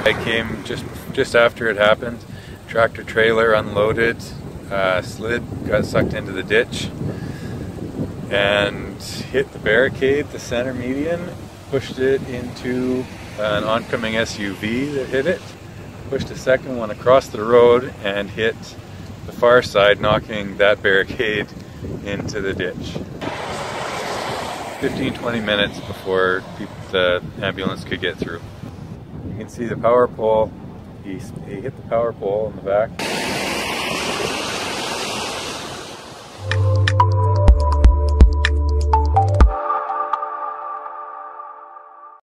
I came just after it happened. Tractor trailer unloaded, slid, got sucked into the ditch, and hit the barricade, the center median, pushed it into an oncoming SUV that hit it, pushed a second one across the road and hit the far side, knocking that barricade into the ditch. 15-20 minutes before the ambulance could get through. You can see the power pole. He hit the power pole in the back.